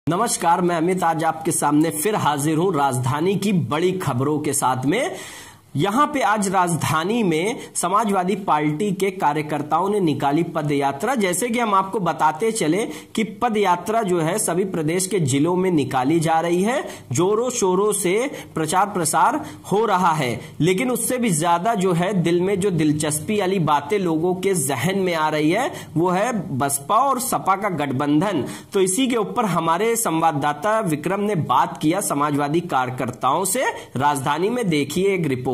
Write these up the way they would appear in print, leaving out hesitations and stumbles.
नमस्कार, मैं अमित आज आपके सामने फिर हाजिर हूं राजधानी की बड़ी खबरों के साथ में। यहां पे आज राजधानी में समाजवादी पार्टी के कार्यकर्ताओं ने निकाली पद यात्रा। जैसे कि हम आपको बताते चले कि पद यात्रा जो है सभी प्रदेश के जिलों में निकाली जा रही है। जोरों शोरों से प्रचार प्रसार हो रहा है, लेकिन उससे भी ज्यादा जो है दिल में जो दिलचस्पी वाली बातें लोगों के जहन में आ रही है वो है बसपा और सपा का गठबंधन। तो इसी के ऊपर हमारे संवाददाता विक्रम ने बात किया समाजवादी कार्यकर्ताओं से। राजधानी में देखिए एक रिपोर्ट।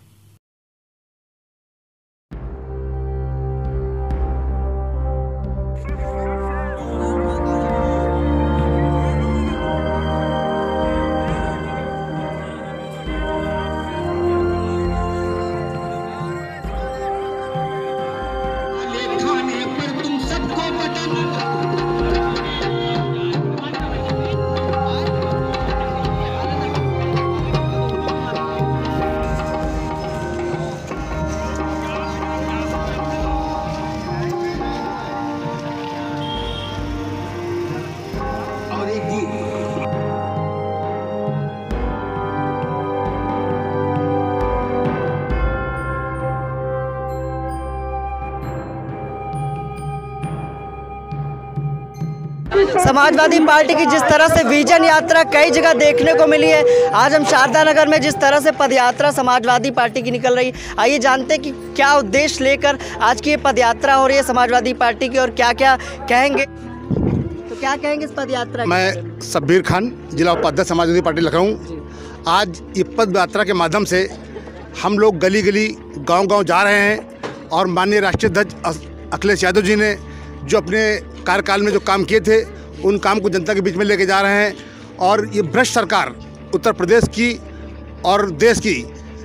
समाजवादी पार्टी की जिस तरह से विजन यात्रा कई जगह देखने को मिली है, आज हम शारदा नगर में जिस तरह से पदयात्रा समाजवादी पार्टी की निकल रही, आइए जानते हैं कि क्या उद्देश्य लेकर आज की ये पदयात्रा हो रही है समाजवादी पार्टी की और क्या क्या कहेंगे। तो क्या कहेंगे इस पदयात्रा? मैं शब्बीर खान, जिला उपाध्यक्ष समाजवादी पार्टी लखनऊ। आज ये पद यात्रा के माध्यम से हम लोग गली गली गाँव जा रहे हैं और माननीय राष्ट्रीय अध्यक्ष अखिलेश यादव जी ने जो अपने कार्यकाल में जो काम किए थे उन काम को जनता के बीच में लेके जा रहे हैं। और ये भ्रष्ट सरकार उत्तर प्रदेश की और देश की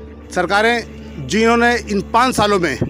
सरकारें जिन्होंने इन 5 सालों में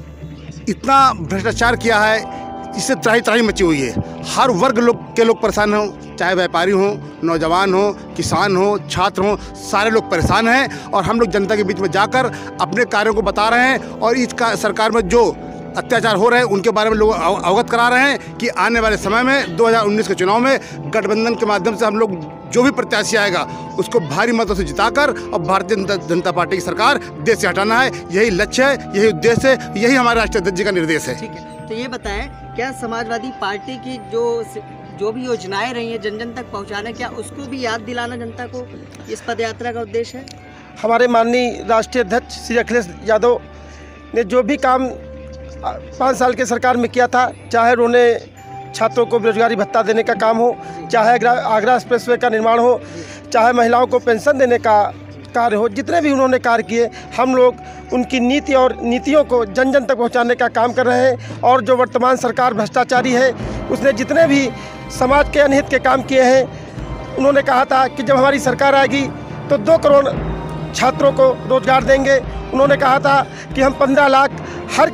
इतना भ्रष्टाचार किया है, इससे त्राही त्राही मची हुई है। हर वर्ग के लोग परेशान हों, चाहे व्यापारी हों, नौजवान हो, किसान हो, छात्र हों, सारे लोग परेशान हैं। और हम लोग जनता के बीच में जाकर अपने कार्यों को बता रहे हैं और इस सरकार में जो अत्याचार हो रहे हैं उनके बारे में लोग अवगत करा रहे हैं कि आने वाले समय में 2019 के चुनाव में गठबंधन के माध्यम से हम लोग जो भी प्रत्याशी आएगा उसको भारी मतों से जिताकर और भारतीय जनता पार्टी की सरकार देश से हटाना है। यही लक्ष्य है, यही उद्देश्य है, यही हमारे राष्ट्रीय अध्यक्ष जी का निर्देश है। ठीक है, तो ये बताएं, क्या समाजवादी पार्टी की जो भी योजनाएं रही हैं जन जन तक पहुँचाना, क्या उसको भी याद दिलाना जनता को इस पदयात्रा का उद्देश्य है? हमारे माननीय राष्ट्रीय अध्यक्ष श्री अखिलेश यादव ने जो भी काम 5 साल के सरकार में किया था, चाहे उन्होंने छात्रों को बेरोजगारी भत्ता देने का काम हो, चाहे आगरा एक्सप्रेसवे का निर्माण हो, चाहे महिलाओं को पेंशन देने का कार्य हो, जितने भी उन्होंने कार्य किए हम लोग उनकी नीति और नीतियों को जन जन तक पहुंचाने का काम कर रहे हैं। और जो वर्तमान सरकार भ्रष्टाचारी है उसने जितने भी समाज के अनहित के काम किए हैं, उन्होंने कहा था कि जब हमारी सरकार आएगी तो 2 करोड़ छात्रों को रोजगार देंगे। उन्होंने कहा था कि हम 15 लाख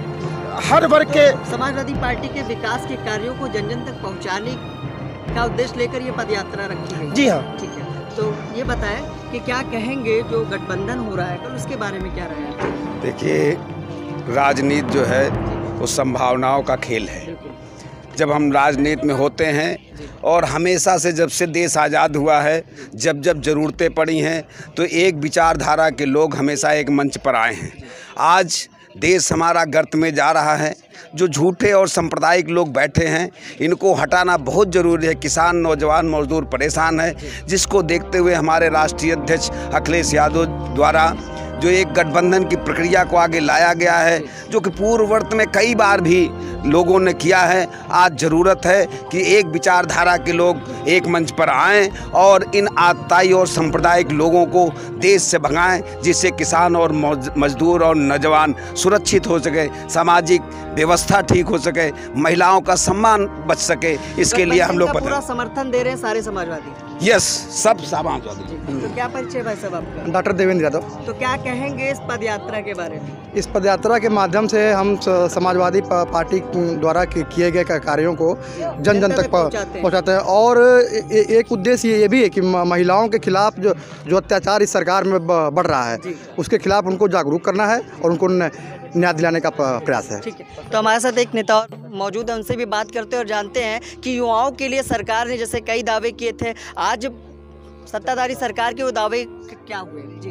हर वर्ग के। समाजवादी पार्टी के विकास के कार्यों को जन जन तक पहुंचाने का उद्देश्य लेकर ये पदयात्रा रखी है। जी हाँ, ठीक है, तो ये बताएं कि क्या कहेंगे जो गठबंधन हो रहा है कल, उसके बारे में क्या रहेगा? देखिए, राजनीति जो है वो संभावनाओं का खेल है। जब हम राजनीति में होते हैं और हमेशा से जब से देश आज़ाद हुआ है, जब जब ज़रूरतें पड़ी हैं तो एक विचारधारा के लोग हमेशा एक मंच पर आए हैं। आज देश हमारा गर्त में जा रहा है। जो झूठे और सांप्रदायिक लोग बैठे हैं इनको हटाना बहुत ज़रूरी है। किसान, नौजवान, मजदूर परेशान है, जिसको देखते हुए हमारे राष्ट्रीय अध्यक्ष अखिलेश यादव द्वारा जो एक गठबंधन की प्रक्रिया को आगे लाया गया है, जो कि पूर्ववर्त में कई बार भी लोगों ने किया है। आज ज़रूरत है कि एक विचारधारा के लोग एक मंच पर आएं और इन आतताई और सांप्रदायिक लोगों को देश से भगाएं, जिससे किसान और मजदूर और नौजवान सुरक्षित हो सके, सामाजिक व्यवस्था ठीक हो सके, महिलाओं का सम्मान बच सके। इसके लिए हम लोग पूरा समर्थन दे रहे हैं सारे समाजवादी। यस, सब समाजवादी। तो क्या परिचय भाई साहब आपका? डॉक्टर देवेंद्र यादव। तो क्या कहेंगे इस पदयात्रा के बारे में? इस पदयात्रा के माध्यम से हम समाजवादी पार्टी द्वारा किए गए कार्यों को जन जन तक पहुंचाते हैं। और एक उद्देश्य ये भी है कि महिलाओं के खिलाफ जो अत्याचार इस सरकार में बढ़ रहा है उसके खिलाफ उनको जागरूक करना है और उनको न्याय दिलाने का प्रयास है। ठीक है, तो हमारे साथ एक नेता और मौजूद है, उनसे भी बात करते हैं और जानते हैं कि युवाओं के लिए सरकार ने जैसे कई दावे किए थे, आज सत्ताधारी सरकार के वो दावे क्या हुए? जी,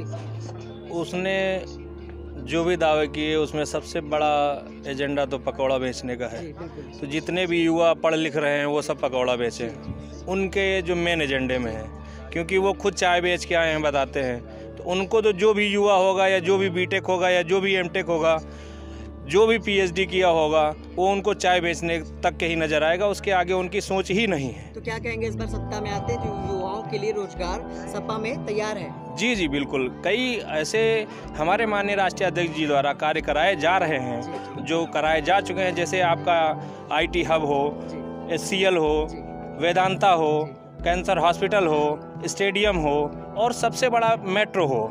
उसने जो भी दावे किए उसमें सबसे बड़ा एजेंडा तो पकौड़ा बेचने का है। तो जितने भी युवा पढ़ लिख रहे हैं वो सब पकौड़ा बेचें, उनके जो मेन एजेंडे में है, क्योंकि वो खुद चाय बेच के आए हैं बताते हैं। तो उनको तो जो भी युवा होगा या जो भी बीटेक होगा या जो भी एमटेक होगा, जो भी पीएचडी किया होगा, वो उनको चाय बेचने तक के ही नज़र आएगा, उसके आगे उनकी सोच ही नहीं है। तो क्या कहेंगे, इस बार सत्ता में आते जो युवाओं के लिए रोजगार सपा में तैयार है? जी जी बिल्कुल, कई ऐसे हमारे माननीय राष्ट्रीय अध्यक्ष जी द्वारा कार्य कराए जा रहे हैं, जो कराए जा चुके हैं, जैसे आपका आईटी हब हो, एचसीएल हो, वेदांता हो, कैंसर हॉस्पिटल हो, स्टेडियम हो और सबसे बड़ा मेट्रो हो।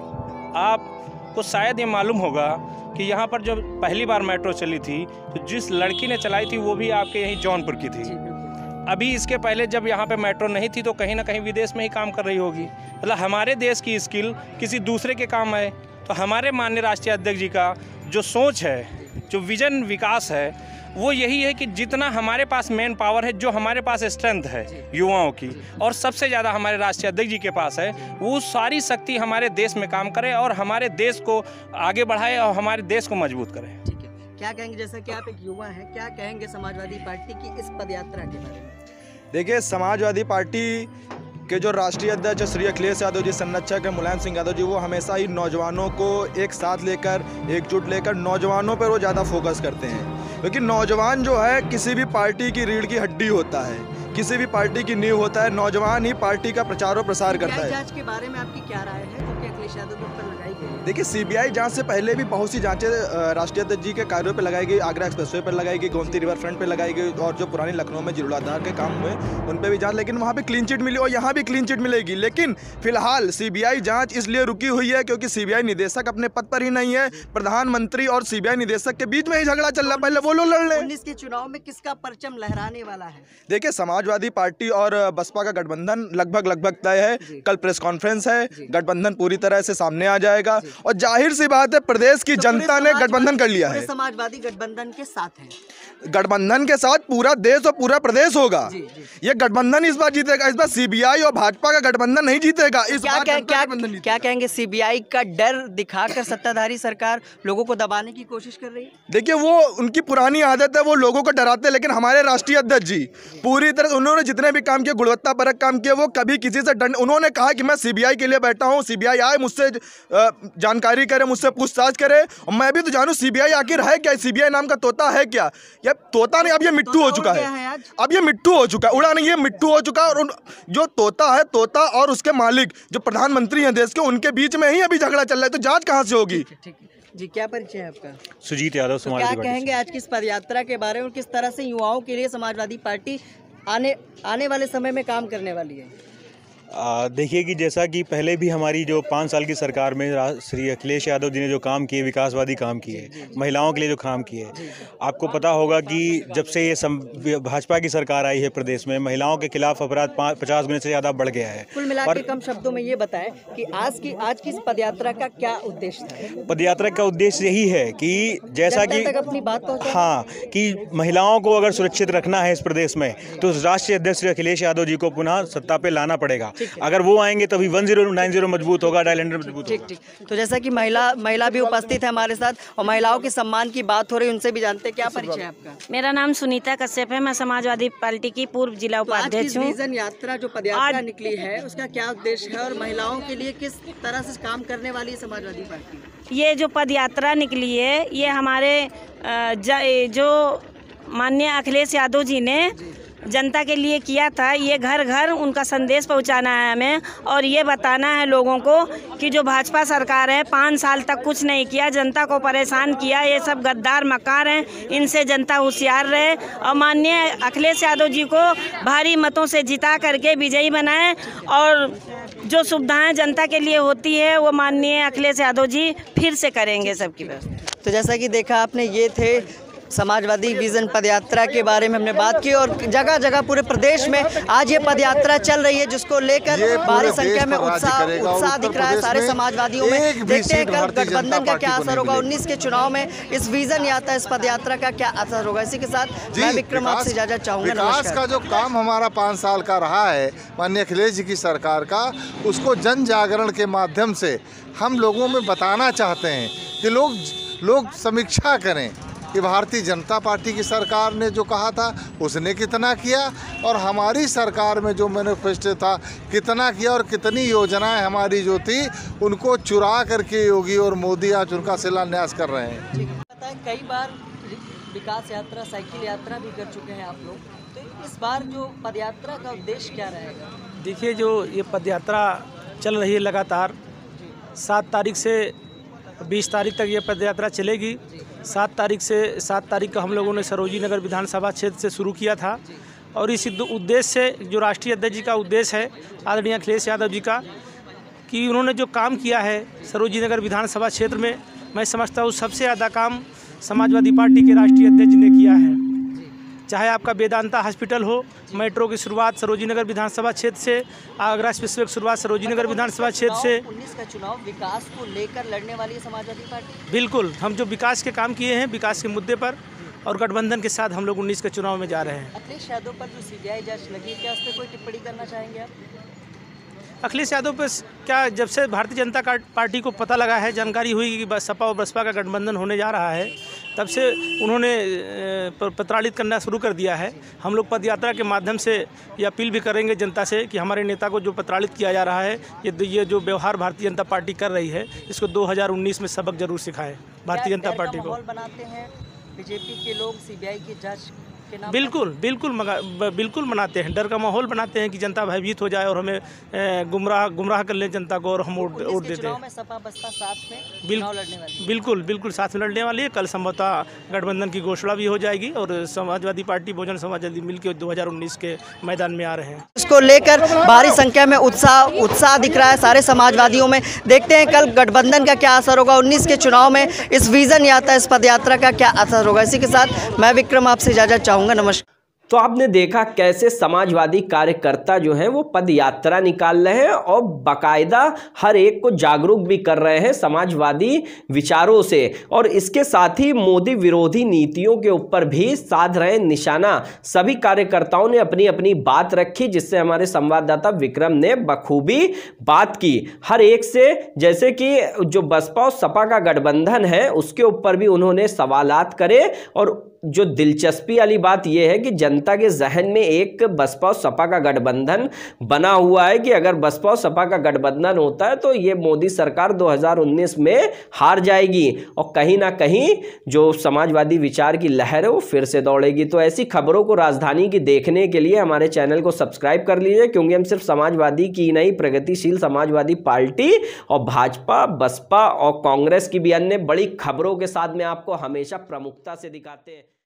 आपको शायद ये मालूम होगा कि यहाँ पर जब पहली बार मेट्रो चली थी तो जिस लड़की ने चलाई थी वो भी आपके यहीं जौनपुर की थी। अभी इसके पहले जब यहाँ पे मेट्रो नहीं थी तो कहीं ना कहीं विदेश में ही काम कर रही होगी। मतलब हमारे देश की स्किल किसी दूसरे के काम है। तो हमारे माननीय राष्ट्रीय अध्यक्ष जी का जो सोच है, जो विजन विकास है, वो यही है कि जितना हमारे पास मेन पावर है, जो हमारे पास स्ट्रेंथ है युवाओं की, और सबसे ज़्यादा हमारे राष्ट्रीय अध्यक्ष जी के पास है, वो सारी शक्ति हमारे देश में काम करे और हमारे देश को आगे बढ़ाए और हमारे देश को मजबूत करे। ठीक है, क्या कहेंगे, जैसा कि आप एक युवा हैं, क्या कहेंगे समाजवादी पार्टी की इस पदयात्रा के बारे में? देखिए, समाजवादी पार्टी के जो राष्ट्रीय अध्यक्ष श्री अखिलेश यादव जी, संरक्षक है मुलायम सिंह यादव जी, वो हमेशा ही नौजवानों को एक साथ लेकर, एकजुट लेकर नौजवानों पर वो ज़्यादा फोकस करते हैं, क्योंकि नौजवान जो है किसी भी पार्टी की रीढ़ की हड्डी होता है, किसी भी पार्टी की नींव होता है। नौजवान ही पार्टी का प्रचार और प्रसार करता है। जांच के बारे में आपकी क्या राय है, क्योंकि अखिलेश यादव को पर लगाई गई? देखिए, सीबीआई जांच से पहले भी बहुत सी जांचें राष्ट्रीय अध्यक्ष जी के कार्यों पर लगाई गई, आगरा एक्सप्रेसवे पर लगाई गई, गोमती रिवर फ्रंट पर लगाई गई, और जो पुरानी लखनऊ में जीर्णोद्धार के काम हुए उन पर भी जांच, लेकिन वहाँ पे क्लीन चिट मिली और यहाँ भी क्लीन चिट मिलेगी। लेकिन फिलहाल सीबीआई जांच इसलिए रुकी हुई है क्योंकि सीबीआई निदेशक अपने पद पर ही नहीं है। प्रधानमंत्री और सीबीआई निदेशक के बीच में ही झगड़ा चल रहा है, पहले वो लोग लड़ ले। 19 के चुनाव में किसका परचम लहराने वाला है? देखिए, समाजवादी पार्टी और बसपा का गठबंधन लगभग तय है। कल प्रेस कॉन्फ्रेंस है, गठबंधन पूरी तरह से सामने आ जाएगा और जाहिर सी बात है प्रदेश की जनता ने गठबंधन कर लिया है। समाजवादी गठबंधन के साथ है, गठबंधन के साथ पूरा देश और पूरा प्रदेश होगा। ये गठबंधन इस बार जीतेगा, इस बार सीबीआई और भाजपा का गठबंधन नहीं जीतेगा। इस बार क्या कहेंगे, सीबीआई का डर दिखाकर सत्ताधारी सरकार लोगों को दबाने की कोशिश कर रही है? देखिए, वो उनकी पुरानी आदत है, वो लोगों को डराते हैं, लेकिन हमारे राष्ट्रीय अध्यक्ष जी पूरी तरह, उन्होंने जितने भी काम किए, गुणवत्तापरक काम किए, वो कभी किसी से डर, उन्होंने कहा कि मैं सीबीआई के लिए बैठा हूँ, सीबीआई आए मुझसे जानकारी करे, मुझसे पूछताछ करे, और मैं भी तो जानूँ सीबीआई आखिर है क्या, सीबीआई नाम का तोता है क्या? ये तोता नहीं, अब ये मिट्टू हो चुका है, अब ये मिट्टू हो चुका है, उड़ा नहीं, ये मिट्टू हो चुका है। और जो तोता है, तोता और उसके मालिक जो प्रधानमंत्री हैं देश के, उनके बीच में ही अभी झगड़ा चल रहा है, तो जांच कहाँ से होगी? जी, क्या परिचय है आपका? सुजीत यादव, समाजवादी। क्या कहेंगे आज की इस पदयात्रा के बारे में, किस तरह से युवाओं के लिए समाजवादी पार्टी आने वाले समय में काम करने वाली है? देखिए कि जैसा कि पहले भी हमारी जो 5 साल की सरकार में श्री अखिलेश यादव जी ने जो काम किए, विकासवादी काम किए, महिलाओं के लिए जो काम किए, आपको पता होगा कि जब से ये भाजपा की सरकार आई है प्रदेश में, महिलाओं के खिलाफ अपराध 50 गुने से ज़्यादा बढ़ गया है। कुल मिलाकर कम शब्दों में ये बताएं कि आज की इस पदयात्रा का क्या उद्देश्य था? पदयात्रा का उद्देश्य यही है कि जैसा कि अपनी बात पहुंचाएं। हाँ, कि महिलाओं को अगर सुरक्षित रखना है इस प्रदेश में, तो राष्ट्रीय अध्यक्ष श्री अखिलेश यादव जी को पुनः सत्ता पे लाना पड़ेगा। अगर वो आएंगे तभी 1090 मजबूत होगा, डायलैंडर मजबूत होगा। ठीक। तो जैसा कि महिला भी उपस्थित है हमारे साथ और महिलाओं के सम्मान की बात हो रही है, उनसे भी जानते हैं। क्या परिचय है आपका? मेरा नाम सुनीता कश्यप है, मैं समाजवादी पार्टी की पूर्व जिला उपाध्यक्ष हूँ। विजन यात्रा जो पदयात्रा निकली है, उसका क्या उद्देश्य है और महिलाओं के लिए किस तरह से काम करने वाली है समाजवादी पार्टी? ये जो पदयात्रा निकली है, ये हमारे जो माननीय अखिलेश यादव जी ने जनता के लिए किया था। ये घर घर उनका संदेश पहुंचाना है हमें, और ये बताना है लोगों को कि जो भाजपा सरकार है 5 साल तक कुछ नहीं किया, जनता को परेशान किया, ये सब गद्दार मक्कार हैं, इनसे जनता होशियार रहे और माननीय अखिलेश यादव जी को भारी मतों से जिता करके विजयी बनाएं, और जो सुविधाएं जनता के लिए होती है वो माननीय अखिलेश यादव जी फिर से करेंगे सबकी व्यवस्था। तो जैसा कि देखा आपने, ये थे समाजवादी विजन पदयात्रा के बारे में हमने बात की और जगह जगह पूरे प्रदेश में आज ये पदयात्रा चल रही है, जिसको लेकर भारी संख्या में उत्साह दिख रहा है सारे समाजवादियों में। देखते हैं कल गठबंधन का क्या असर होगा, 19 के चुनाव में इस विजन यात्रा, इस पदयात्रा का क्या असर होगा। इसी के साथ मैं विक्रम आपसे इजाजत चाहूंगा। विकास का जो काम हमारा 5 साल का रहा है माननीय अखिलेश जी की सरकार का, उसको जन जागरण के माध्यम से हम लोगों में बताना चाहते हैं कि लोग समीक्षा करें कि भारतीय जनता पार्टी की सरकार ने जो कहा था उसने कितना किया और हमारी सरकार में जो मैनिफेस्टो था कितना किया और कितनी योजनाएं हमारी जो थी उनको चुरा करके योगी और मोदी आज उनका शिलान्यास कर रहे हैं। पता है कई बार विकास यात्रा, साइकिल यात्रा भी कर चुके हैं आप लोग, तो इस बार जो पदयात्रा का उद्देश्य क्या रहेगा? देखिए, जो ये पदयात्रा चल रही है लगातार 7 तारीख से 20 तारीख तक ये पदयात्रा चलेगी। 7 तारीख को हम लोगों ने सरोजी नगर विधानसभा क्षेत्र से शुरू किया था और इस उद्देश्य से, जो राष्ट्रीय अध्यक्ष जी का उद्देश्य है आदरणीय अखिलेश यादव जी का, कि उन्होंने जो काम किया है सरोजी नगर विधानसभा क्षेत्र में, मैं समझता हूँ सबसे ज़्यादा काम समाजवादी पार्टी के राष्ट्रीय अध्यक्ष जी ने किया है। चाहे आपका वेदांता हॉस्पिटल हो, मेट्रो की शुरुआत सरोजी नगर विधानसभा क्षेत्र से, आगरा एक्सप्रेसवे की शुरुआत सरोजी नगर विधानसभा क्षेत्र से। 19 का चुनाव विकास को लेकर लड़ने वाली है समाजवादी पार्टी। बिल्कुल, हम जो विकास के काम किए हैं, विकास के मुद्दे पर और गठबंधन के साथ हम लोग 19 के चुनाव में जा रहे हैं। अखिलेश यादव पर जो सीबीआई जांच लगी है, क्या उस पर कोई टिप्पणी करना चाहेंगे आप? अखिलेश यादव पर क्या, जब से भारतीय जनता पार्टी को पता लगा है, जानकारी हुई कि सपा और बसपा का गठबंधन होने जा रहा है, तब से उन्होंने प्रताड़ित करना शुरू कर दिया है। हम लोग पदयात्रा के माध्यम से ये अपील भी करेंगे जनता से कि हमारे नेता को जो प्रताड़ित किया जा रहा है, ये जो व्यवहार भारतीय जनता पार्टी कर रही है, इसको 2019 में सबक जरूर सिखाएं भारतीय जनता पार्टी को। बनाते हैं बीजेपी के लोग सीबीआई की जांच के नाम? बिल्कुल मनाते हैं, डर का माहौल बनाते हैं कि जनता भयभीत हो जाए और हमें गुमराह कर ले जनता को और हम वोट देते हैं। सपा बसपा साथ में चुनाव लड़ने वाली है? बिल्कुल साथ में लड़ने वाली है। कल संभवतः गठबंधन की घोषणा भी हो जाएगी और समाजवादी पार्टी, बहुजन समाज जल्दी मिलकर 2019 के मैदान में आ रहे हैं। इसको लेकर भारी संख्या में उत्साह दिख रहा है सारे समाजवादियों में। देखते हैं कल गठबंधन का क्या असर होगा, 19 के चुनाव में इस विजन यात्रा, इस पदयात्रा का क्या असर होगा। इसी के साथ मैं विक्रम आपसे इजाजत चाहूँगा। नमस्कार। तो आपने देखा कैसे समाजवादी कार्यकर्ता जो हैं वो पद यात्रा निकाल रहे हैं और बाकायदा हर एक को जागरूक भी कर रहे हैं समाजवादी विचारों से, और इसके साथ ही मोदी विरोधी नीतियों के ऊपर भी साध रहे निशाना। सभी कार्यकर्ताओं ने अपनी अपनी बात रखी, जिससे हमारे संवाददाता विक्रम ने बखूबी बात की हर एक से। जैसे कि जो बसपा और सपा का गठबंधन है उसके ऊपर भी उन्होंने सवालात करे, और जो दिलचस्पी वाली बात यह है कि जनता के जहन में एक बसपा और सपा का गठबंधन बना हुआ है कि अगर बसपा और सपा का गठबंधन होता है तो ये मोदी सरकार 2019 में हार जाएगी और कहीं ना कहीं जो समाजवादी विचार की लहर है वो फिर से दौड़ेगी। तो ऐसी खबरों को राजधानी की देखने के लिए हमारे चैनल को सब्सक्राइब कर लीजिए, क्योंकि हम सिर्फ समाजवादी की नहीं, प्रगतिशील समाजवादी पार्टी और भाजपा, बसपा और कांग्रेस की भी अन्य बड़ी खबरों के साथ में आपको हमेशा प्रमुखता से दिखाते हैं।